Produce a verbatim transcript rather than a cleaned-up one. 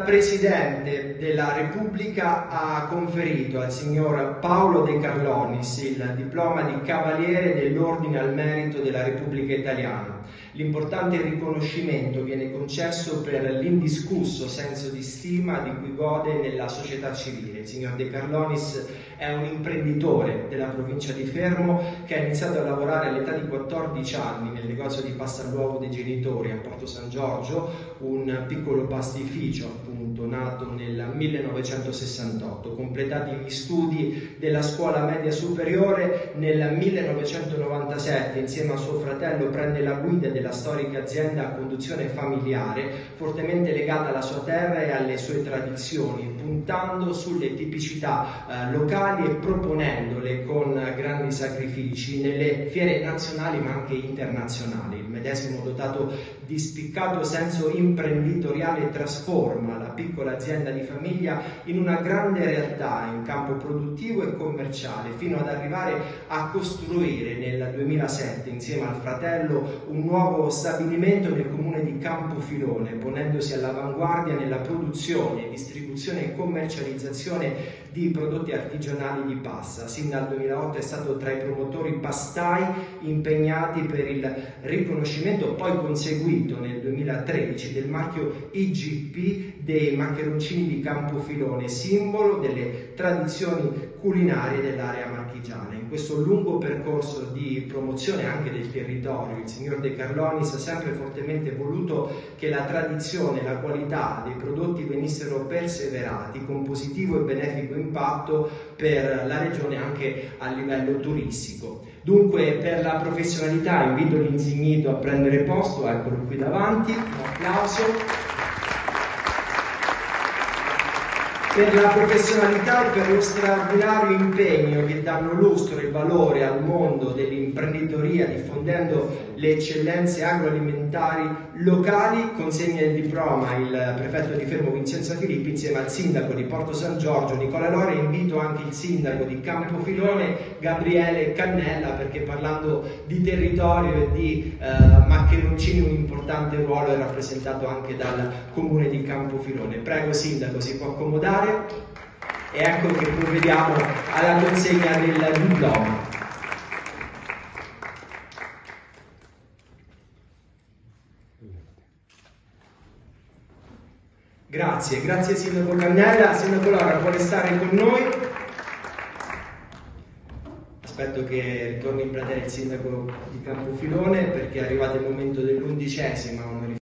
Presidente della Repubblica ha conferito al signor Paolo De Carlonis il diploma di Cavaliere dell'Ordine al Merito della Repubblica Italiana. L'importante riconoscimento viene concesso per l'indiscusso senso di stima di cui gode nella società civile. Il signor De Carlonis è un imprenditore della provincia di Fermo che ha iniziato a lavorare all'età di quattordici anni nel negozio di pasta all'uovo dei genitori a Porto San Giorgio, un piccolo pastificio appunto nato nel millenovecentosessantotto. Completati gli studi della scuola media superiore, nel millenovecentonovantasette insieme a suo fratello prende la guida della storica azienda a conduzione familiare, fortemente legata alla sua terra e alle sue tradizioni, puntando sulle tipicità eh, locali e proponendole con grandi sacrifici nelle fiere nazionali ma anche internazionali. Il medesimo, dotato di spiccato senso imprenditoriale, trasforma la piccola azienda di famiglia in una grande realtà in campo produttivo e commerciale, fino ad arrivare a costruire nel duemilasette insieme al fratello un nuovo stabilimento nel comune di Campofilone, ponendosi all'avanguardia nella produzione, distribuzione e commercializzazione di prodotti artigianali di pasta. Sin dal duemilaotto è stato tra i promotori pastai impegnati per il riconoscimento poi conseguito nel duemilatredici del marchio I G P dei maccheroncini di Campofilone, simbolo delle tradizioni culinarie dell'area marchigiana. In questo lungo percorso di promozione anche del territorio, il signor De Carlonis ha sempre fortemente voluto che la tradizione e la qualità dei prodotti venissero perseverati con positivo e benefico impatto per la regione anche a livello turistico. Dunque, per la professionalità invito l'insignito a prendere posto, eccolo qui davanti, un applauso. Per la professionalità e per lo straordinario impegno che danno lustro e valore al mondo dell'imprenditoria diffondendo le eccellenze agroalimentari locali, consegna il diploma il prefetto di Fermo Vincenzo Filippi insieme al sindaco di Porto San Giorgio Nicola Lore. Invito anche il sindaco di Campofilone Gabriele Cannella, perché parlando di territorio e di eh, maccheroncini un importante ruolo è rappresentato anche dal comune di Campofilone. Prego sindaco, si può accomodare e ecco che provvediamo alla consegna del diploma. Grazie, grazie sindaco Cannella. Sindaco Lora, vuole stare con noi? Aspetto che ritorni in platea il sindaco di Campofilone perché è arrivato il momento dell'undicesima